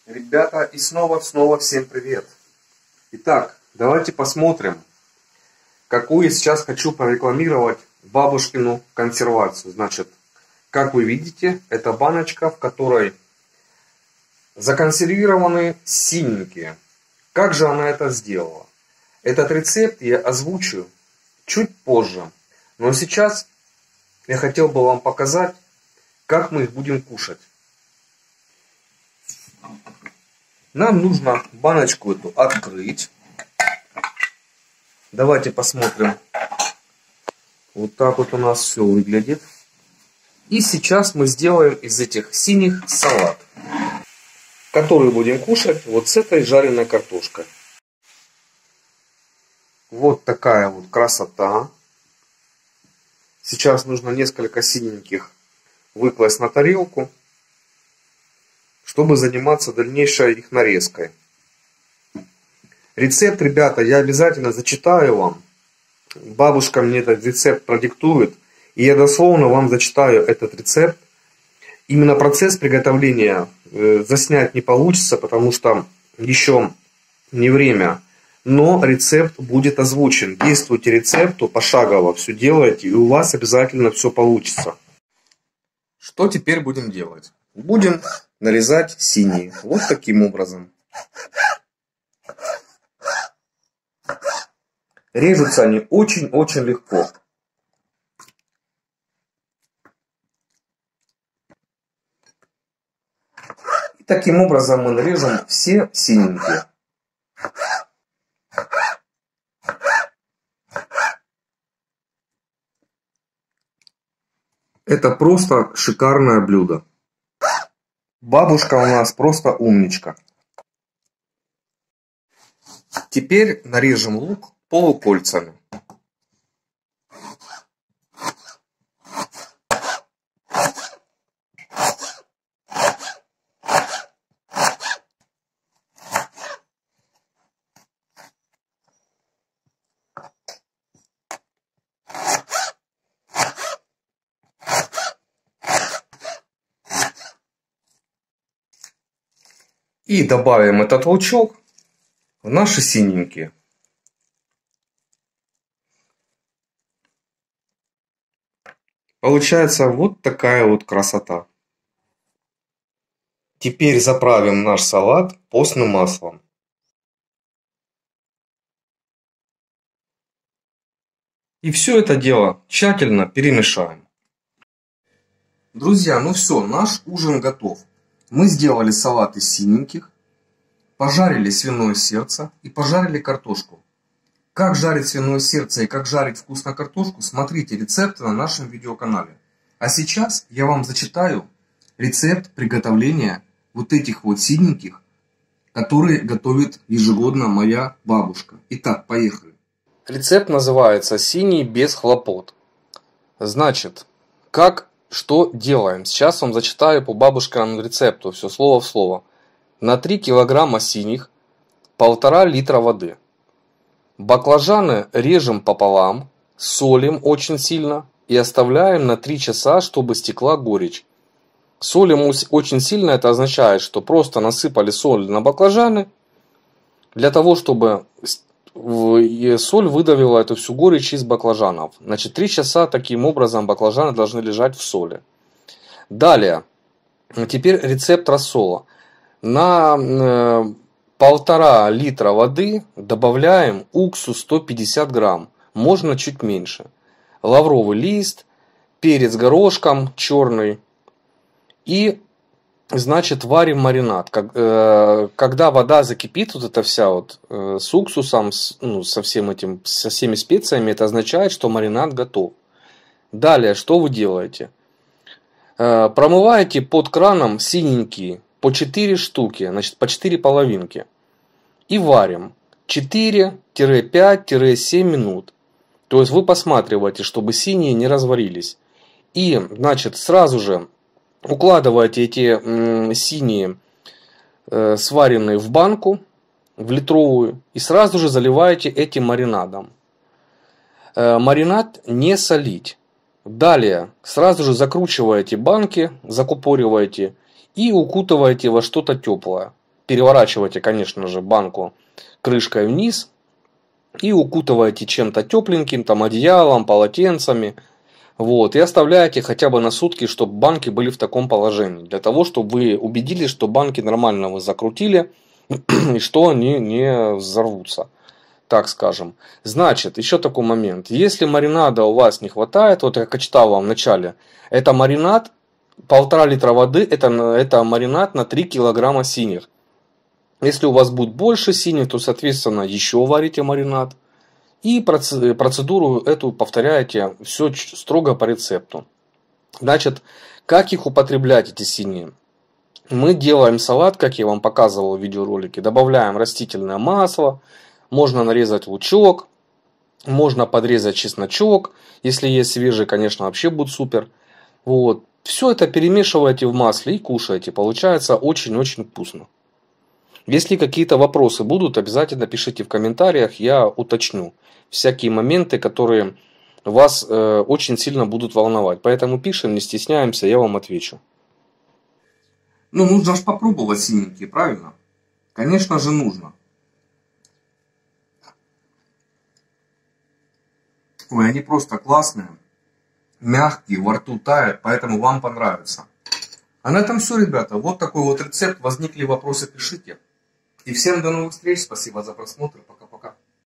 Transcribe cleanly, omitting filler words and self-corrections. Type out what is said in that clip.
Ребята, и снова всем привет. Итак, давайте посмотрим, какую я сейчас хочу прорекламировать бабушкину консервацию. Значит, как вы видите, это баночка, в которой законсервированы синенькие. Как же она это сделала? Этот рецепт я озвучу чуть позже. Но сейчас я хотел бы вам показать, как мы их будем кушать. Нам нужно баночку эту открыть. Давайте посмотрим. Вот так вот у нас все выглядит. И сейчас мы сделаем из этих синих салат, который будем кушать вот с этой жареной картошкой. Вот такая вот красота. Сейчас нужно несколько синеньких выкласть на тарелку, чтобы заниматься дальнейшей их нарезкой. Рецепт, ребята, я обязательно зачитаю вам. Бабушка мне этот рецепт продиктует, и я дословно вам зачитаю этот рецепт. Именно процесс приготовления заснять не получится, потому что еще не время. Но рецепт будет озвучен. Действуйте рецепту пошагово, все делайте, и у вас обязательно все получится. Что теперь будем делать? Будем нарезать синие. Вот таким образом. Режутся они очень-очень легко. И таким образом мы нарежем все синенькие. Это просто шикарное блюдо. Бабушка у нас просто умничка. Теперь нарежем лук полукольцами. И добавим этот лучок в наши синенькие. Получается вот такая вот красота. Теперь заправим наш салат постным маслом. И все это дело тщательно перемешаем. Друзья, ну все, наш ужин готов. Мы сделали салат из синеньких, пожарили свиное сердце и пожарили картошку. Как жарить свиное сердце и как жарить вкусно картошку, смотрите рецепты на нашем видеоканале. А сейчас я вам зачитаю рецепт приготовления вот этих вот синеньких, которые готовит ежегодно моя бабушка. Итак, поехали. Рецепт называется «Синий без хлопот». Значит, что делаем? Сейчас вам зачитаю по бабушкиному рецепту, все слово в слово. На 3 килограмма синих 1,5 литра воды. Баклажаны режем пополам, солим очень сильно и оставляем на 3 часа, чтобы стекла горечь. Солим очень сильно, это означает, что просто насыпали соль на баклажаны, для того, чтобы соль выдавила эту всю горечь из баклажанов. Значит, 3 часа таким образом баклажаны должны лежать в соли. Далее, теперь рецепт рассола. На 1,5 литра воды добавляем уксус 150 грамм, можно чуть меньше. Лавровый лист, перец горошком черный и, значит, варим маринад. Когда вода закипит, вот эта вся вот с уксусом, со всеми специями, это означает, что маринад готов. Далее, что вы делаете? Промываете под краном синенькие по 4 штуки, значит, по 4 половинки. И варим 4-5-7 минут. То есть вы посматриваете, чтобы синие не разварились. И, значит, сразу же укладываете эти синие сваренные в банку, в литровую, и сразу же заливаете этим маринадом. Маринад не солить. Далее сразу же закручиваете банки, закупориваете и укутываете во что-то теплое. Переворачивайте, конечно же, банку крышкой вниз и укутываете чем-то тепленьким, там одеялом, полотенцами. Вот, и оставляете хотя бы на сутки, чтобы банки были в таком положении. Для того, чтобы вы убедились, что банки нормально вы закрутили и что они не взорвутся, так скажем. Значит, еще такой момент. Если маринада у вас не хватает, вот я как читал вам в начале, это маринад, 1,5 литра воды, это маринад на 3 килограмма синих. Если у вас будет больше синих, то, соответственно, еще варите маринад. И процедуру эту повторяете все строго по рецепту. Значит, как их употреблять, эти синие? Мы делаем салат, как я вам показывал в видеоролике. Добавляем растительное масло. Можно нарезать лучок. Можно подрезать чесночок. Если есть свежий, конечно, вообще будет супер. Вот. Все это перемешиваете в масле и кушаете. Получается очень-очень вкусно. Если какие-то вопросы будут, обязательно пишите в комментариях, я уточню всякие моменты, которые вас очень сильно будут волновать. Поэтому пишем, не стесняемся, я вам отвечу. Ну, нужно же попробовать синенькие, правильно? Конечно же нужно. Ой, они просто классные, мягкие, во рту тают, поэтому вам понравится. А на этом все, ребята. Вот такой вот рецепт. Возникли вопросы, пишите. И всем до новых встреч. Спасибо за просмотр. Пока.